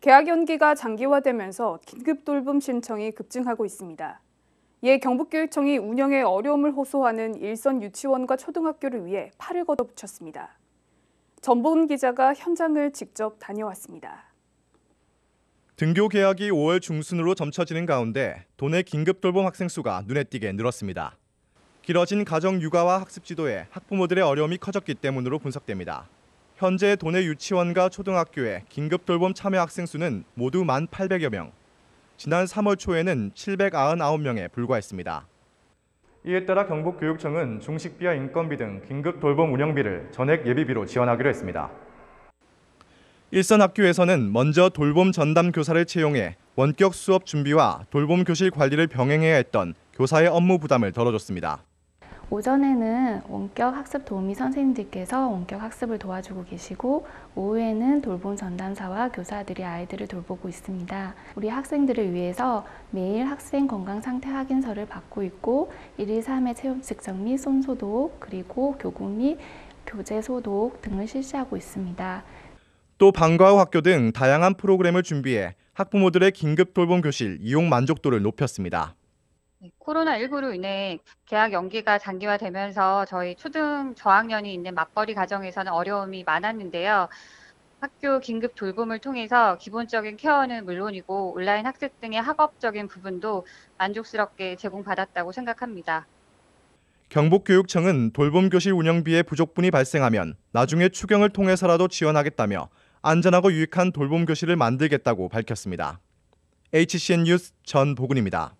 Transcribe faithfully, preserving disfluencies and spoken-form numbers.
개학 연기가 장기화되면서 긴급 돌봄 신청이 급증하고 있습니다. 이에 경북교육청이 운영에 어려움을 호소하는 일선 유치원과 초등학교를 위해 팔을 걷어붙였습니다. 전보은 기자가 현장을 직접 다녀왔습니다. 등교 개학이 오월 중순으로 점쳐지는 가운데 도내 긴급 돌봄 학생 수가 눈에 띄게 늘었습니다. 길어진 가정 육아와 학습 지도에 학부모들의 어려움이 커졌기 때문으로 분석됩니다. 현재 도내 유치원과 초등학교의 긴급 돌봄 참여 학생 수는 모두 만 팔백여 명. 지난 삼월 초에는 칠백구십구 명에 불과했습니다. 이에 따라 경북교육청은 중식비와 인건비 등 긴급 돌봄 운영비를 전액 예비비로 지원하기로 했습니다. 일선 학교에서는 먼저 돌봄 전담 교사를 채용해 원격 수업 준비와 돌봄 교실 관리를 병행해야 했던 교사의 업무 부담을 덜어줬습니다. 오전에는 원격 학습 도우미 선생님들께서 원격 학습을 도와주고 계시고 오후에는 돌봄 전담사와 교사들이 아이들을 돌보고 있습니다. 우리 학생들을 위해서 매일 학생 건강 상태 확인서를 받고 있고 일, 이, 삼 회 체온 측정 및 손 소독 그리고 교구 및 교재 소독 등을 실시하고 있습니다. 또 방과 후 학교 등 다양한 프로그램을 준비해 학부모들의 긴급 돌봄 교실 이용 만족도를 높였습니다. 코로나십구로 인해 개학 연기가 장기화되면서 저희 초등 저학년이 있는 맞벌이 가정에서는 어려움이 많았는데요. 학교 긴급 돌봄을 통해서 기본적인 케어는 물론이고 온라인 학습 등의 학업적인 부분도 만족스럽게 제공받았다고 생각합니다. 경북교육청은 돌봄 교실 운영비의 부족분이 발생하면 나중에 추경을 통해서라도 지원하겠다며 안전하고 유익한 돌봄 교실을 만들겠다고 밝혔습니다. 에이치씨엔 뉴스 전보근입니다.